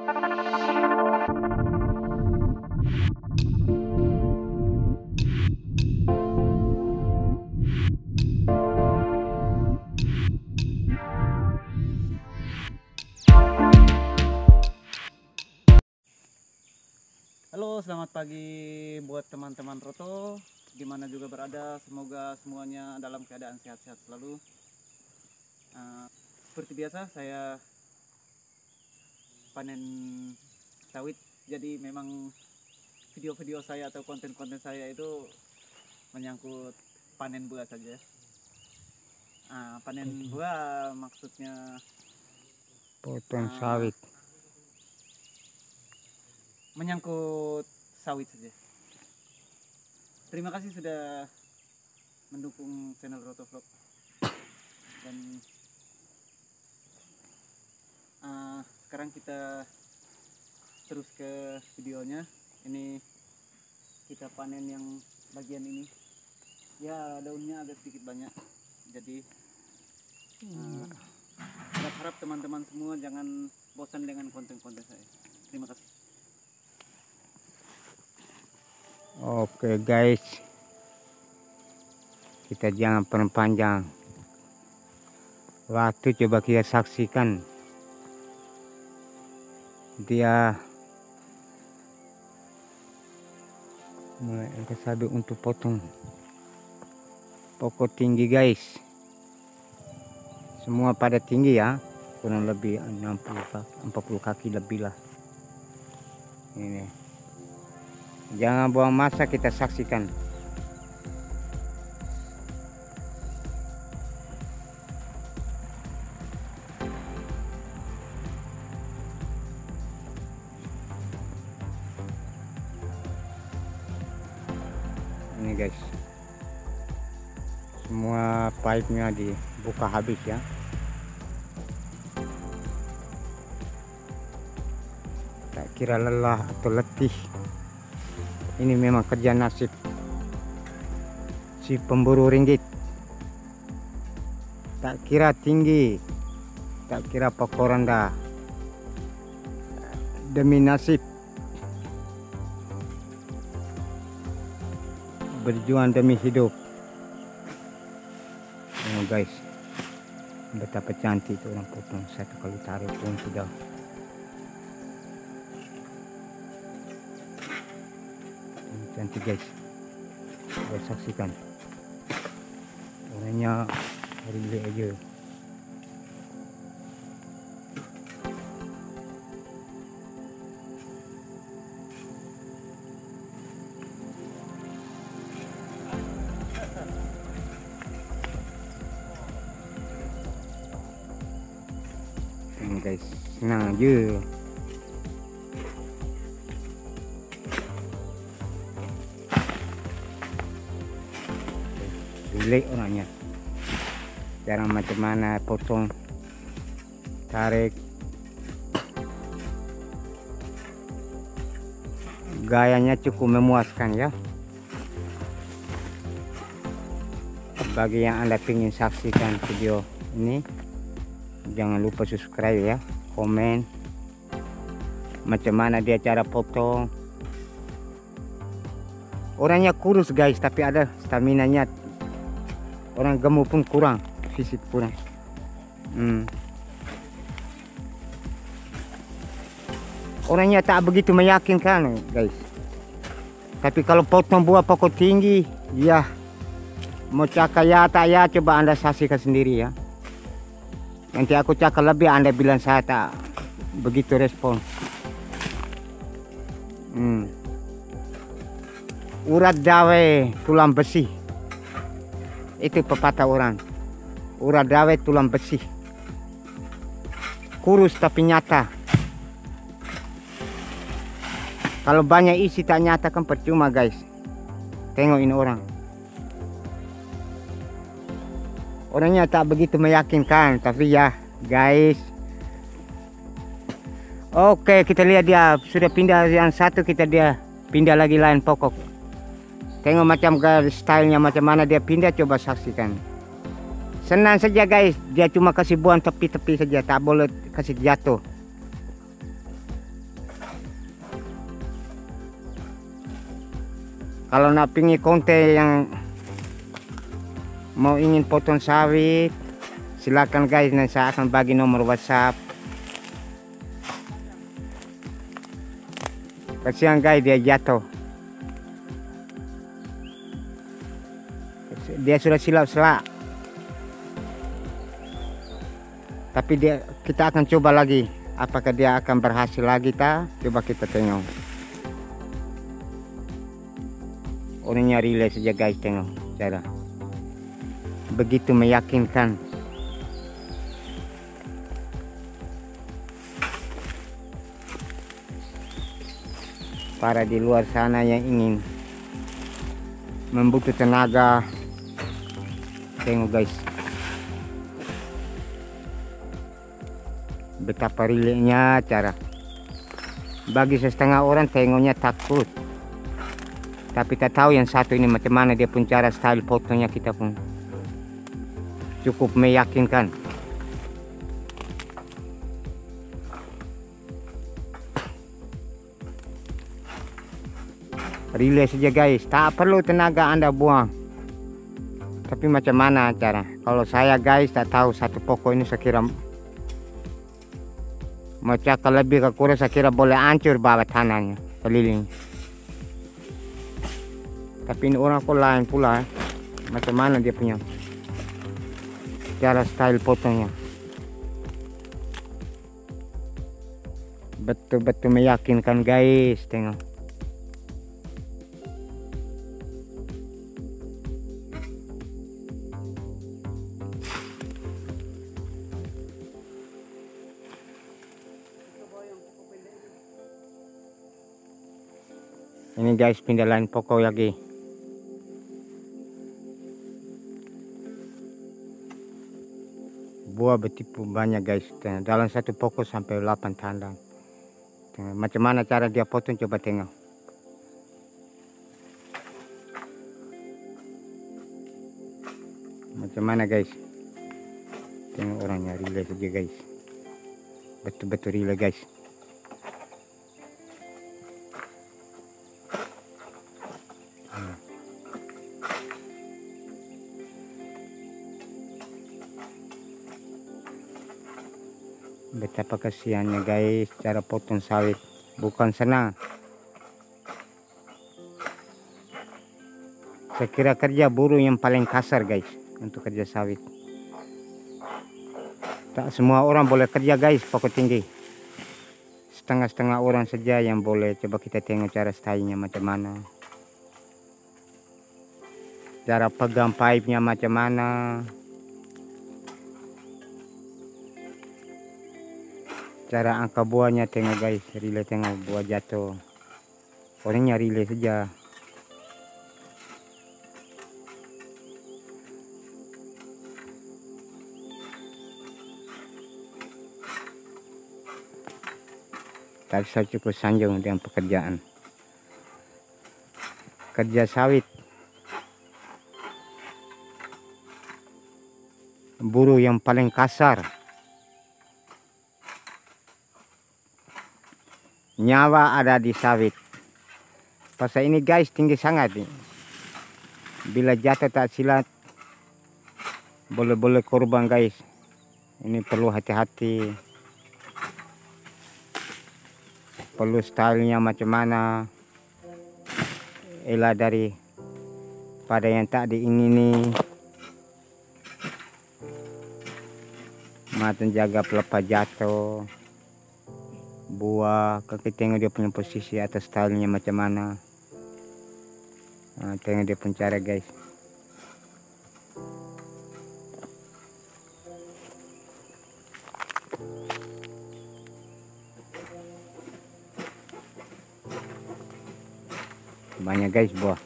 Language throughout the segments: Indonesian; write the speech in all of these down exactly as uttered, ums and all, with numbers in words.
Halo, selamat pagi buat teman-teman Roto dimana juga berada. Semoga semuanya dalam keadaan sehat-sehat selalu. uh, Seperti biasa saya panen sawit. Jadi memang video-video saya atau konten-konten saya itu menyangkut panen buah saja. uh, Panen buah maksudnya potong uh, sawit, menyangkut sawit saja. Terima kasih sudah mendukung channel Roto Vlog. Dan uh, sekarang kita terus ke videonya. Ini kita panen yang bagian ini. Ya, daunnya agak sedikit banyak. Jadi uh, harap-harap teman-teman semua jangan bosan dengan konten-konten saya. Terima kasih. Oke guys, kita jangan perpanjang waktu, coba kita saksikan dia mulai angkat sabit untuk potong pokok tinggi guys. Semua pada tinggi ya, kurang lebih enam puluh kaki, empat puluh kaki lebih lah. Ini jangan buang masa, kita saksikan. Ini guys, semua pipe-nya dibuka habis ya. Tak kira lelah atau letih, ini memang kerja nasib si pemburu ringgit. Tak kira tinggi, tak kira pokok rendah, demi nasib, berjuang demi hidup. Oh guys, betapa cantik itu orang potong. Satu kali tarik pun sudah cantik guys. Kita saksikan orangnya relay aja. Ini guys, senang aja. Relay orangnya, cara macam mana potong, tarik, gayanya cukup memuaskan ya. Bagi yang Anda ingin saksikan video ini, jangan lupa subscribe ya, komen macam mana dia cara potong. Orangnya kurus guys, tapi ada stamina-nya. Orang gemuk pun kurang, fisik kurang. hmm. Orangnya tak begitu meyakinkan guys. Tapi kalau potong buah pokok tinggi, ya mau cakap ya tak ya, coba Anda saksikan sendiri ya. Nanti aku cakap lebih, Anda bilang saya tak begitu respon. hmm. Urat dawe tulang besi, itu pepatah orang. Urat dawe tulang besi, kurus tapi nyata. Kalau banyak isi tak nyata kan percuma guys. Tengok ini orang, orangnya tak begitu meyakinkan, tapi ya guys. Oke, kita lihat dia sudah pindah yang satu, kita dia pindah lagi lain pokok. Tengok macam stylenya macam mana dia pindah, coba saksikan. Senang saja guys, dia cuma kasih buang tepi-tepi saja, tak boleh kasih jatuh. Kalau nak pingi konten yang mau ingin potong sawit, silakan guys, nanti saya akan bagi nomor WhatsApp. Kasihan guys, dia jatuh. Dia sudah silap-silap. Tapi dia, kita akan coba lagi. Apakah dia akan berhasil lagi ta? Coba kita tengok. Orangnya relay saja guys, tengok cara. Begitu meyakinkan. Para di luar sana yang ingin membutuhkan tenaga, tengok guys betapa riliknya cara. Bagi setengah orang tengoknya takut, tapi tak tahu yang satu ini macam mana dia pun cara style fotonya, kita pun cukup meyakinkan. Relay saja guys, tak perlu tenaga Anda buang. Tapi macam mana cara? Kalau saya guys tak tahu satu pokok ini, saya kira macam lebih ke kurang, saya kira boleh hancur bawah tanahnya keliling. Tapi ini orang kok lain pula, macam mana dia punya cara style potongnya. Betul-betul meyakinkan guys, tengok. Ini guys, pindah lain pokok lagi. Buah betipu banyak guys. Dalam satu pokok sampai delapan tandang. Macam mana cara dia potong, coba tengok. Macam mana guys. Tengok orangnya relay saja guys. Betul-betul relay guys. Betapa kasihannya guys, cara potong sawit bukan senang. Saya kira kerja buruh yang paling kasar guys untuk kerja sawit. Tak semua orang boleh kerja guys pokok tinggi. Setengah-setengah orang saja yang boleh. Coba kita tengok cara stylenya macam mana. Cara pegang pipe-nya macam mana. Cara angkat buahnya, tengok guys, relay, tengok buah jatuh. Orangnya relay saja. Tapi saya cukup sanjung dengan pekerjaan kerja sawit. Buruh yang paling kasar. Nyawa ada di sawit. Pasal ini guys tinggi sangat nih. Bila jatuh tak silat, boleh-boleh korban guys. Ini perlu hati-hati. Perlu stylenya macam mana. Elak dari pada yang tak diingini. Mata jaga pelepas jatuh. Buah, kita tengok dia punya posisi atas stylenya macam mana. Nah, tengok dia pun cara guys. Banyak guys buah.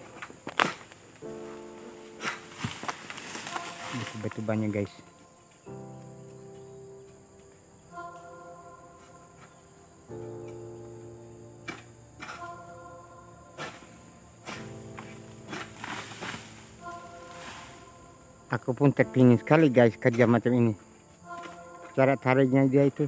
Betul-betul banyak guys. Aku pun terpingin sekali guys kerja macam ini. Cara tariknya dia itu,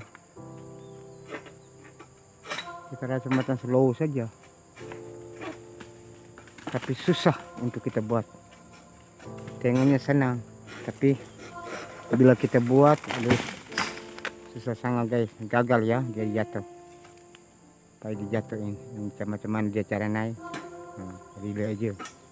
kita rasa macam slow saja. tapi susah untuk kita buat. Tengoknya senang, tapi bila kita buat aduh, susah sangat guys. Gagal ya, dia jatuh. Kayak dijatuhin, macam-macam dia cara naik. Nah, relay aja.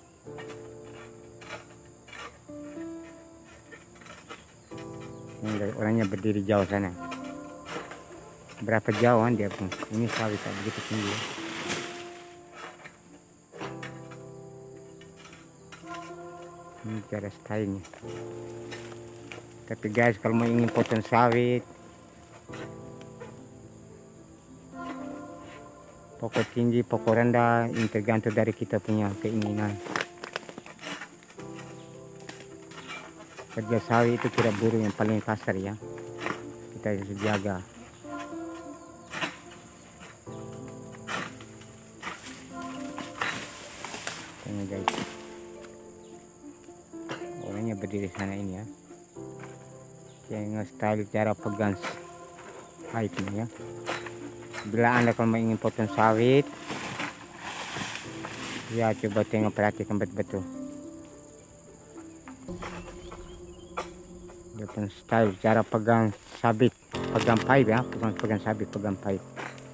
Ini orangnya berdiri jauh sana. Berapa jauhan dia pun. Ini sawit tak begitu tinggi. Ini cara stylenya. Tapi guys, kalau mau ingin potong sawit, pokok tinggi, pokok rendah, ini tergantung dari kita punya keinginan. Kerja sawit itu kira burung yang paling kasar ya. Kita harus jaga. Ini guys. Orangnya berdiri sana ini ya. Tengok style cara pegang pipe ini ya. Bila Anda kalau ingin potong sawit, ya coba tengok, perhatikan betul-betul. Dia pun style cara pegang sabit, pegang pipe ya, pegang pegang sabit, pegang pipe.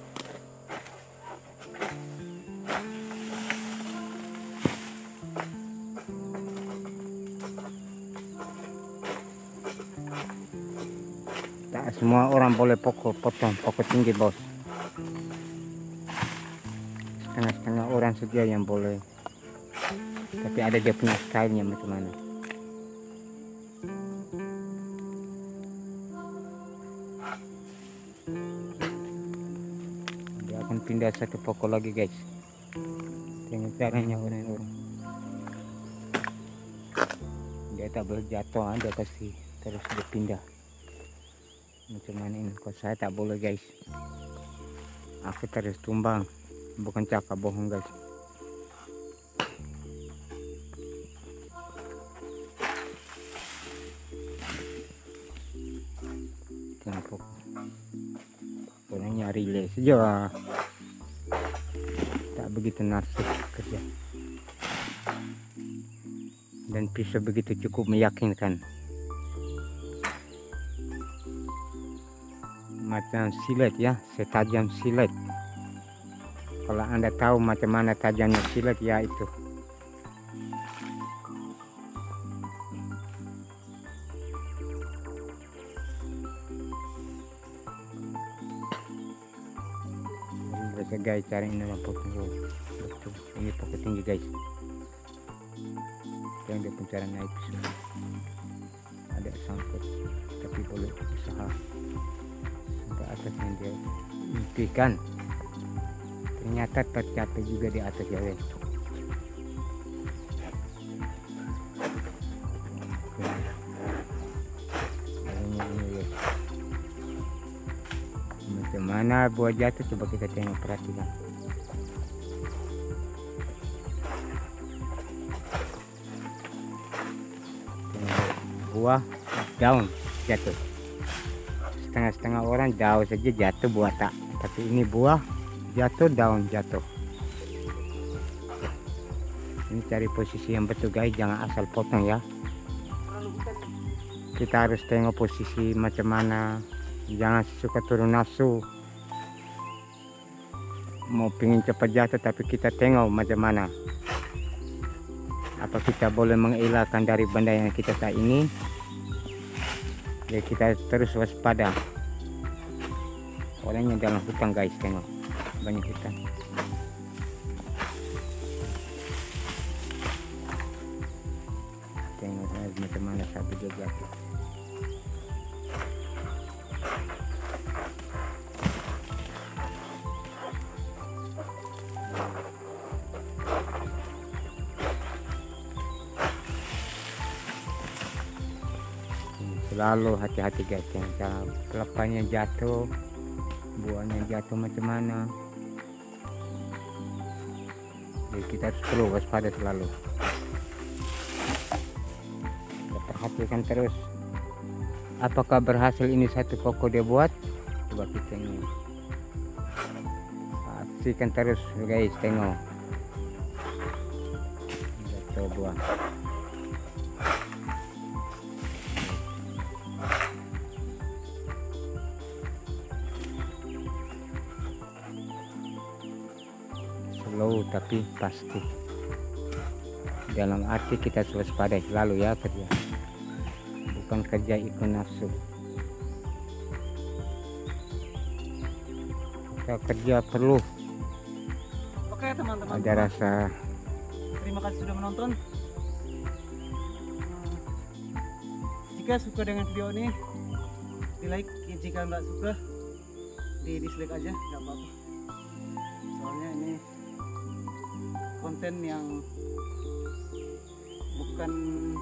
Tak semua orang boleh pokok potong pokok tinggi bos. Setengah-setengah orang saja yang boleh. Tapi ada dia punya stylenya macam mana. Dia akan pindah satu pokok lagi guys. Tengok caranya orang-orang. Dia tak boleh jatuh, dia kasih terus dia pindah. Macam mana ini? Kalau saya tak boleh guys. Aku terus tumbang. Bukan cakap bohong guys. Tengok. Orangnya relay saja. Tak begitu nafsu kerja. Dan pisau begitu cukup meyakinkan. Macam silet ya, setajam silet. Kalau Anda tahu macam mana tajamnya silet ya itu. Biasa guys, cara ini potong betul. Ini pokok tinggi guys. Yang dia pun cara naik pisau. Ada sangkut, tapi boleh usaha. Atas yang dia impikan, ternyata tercapai juga di atas ya guys. Macam mana buah jatuh, coba kita tengok, perhatikan. Buah daun jatuh. Setengah-setengah orang daun saja jatuh, buah tak. Tapi ini buah jatuh, daun jatuh. Ini cari posisi yang betul guys, jangan asal potong ya. Kita harus tengok posisi macam mana. Jangan suka turun nafsu. Mau pingin cepat jatuh tapi kita tengok macam mana. Apa kita boleh mengelakkan dari benda yang kita tak ingin. Ya kita terus waspada. Orangnya dalam hutan guys, tengok banyak hutan. Tengok macam mana sapi dia jatuh. Selalu hati-hati guys, yang pelepahnya jatuh, buahnya jatuh macam mana. Jadi kita harus perlu waspada selalu. Kita perhatikan terus. Apakah berhasil ini satu pokok dia buat? Coba kita ini. Pastikan terus guys, tengok. foto buah. Slow tapi pasti. Dalam arti kita waspada selalu ya kerja. Bukan kerja ikut nafsu. Kita kerja perlu Oke teman-teman, ada rasa. terima kasih sudah menonton. Hmm, jika suka dengan video ini, di like. Jika nggak suka, di dislike aja, nggak apa-apa. Soalnya ini konten yang bukan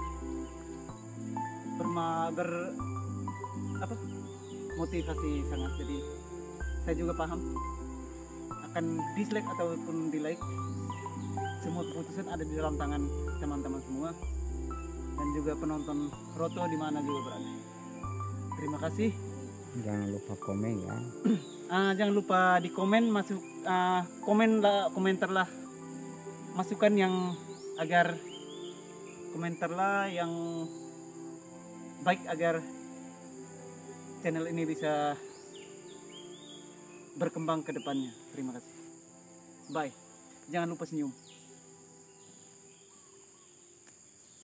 berma ber apa motivasi sangat, jadi saya juga paham akan dislike ataupun di like. Semua keputusan ada di dalam tangan teman-teman semua, dan juga penonton Roto di mana juga berada. Terima kasih. Jangan lupa komen ya. Uh, jangan lupa di komen, masuk uh, komen lah, komentar lah masukan yang agar komentar lah yang baik agar channel ini bisa berkembang ke depannya. Terima kasih. Bye. Jangan lupa senyum.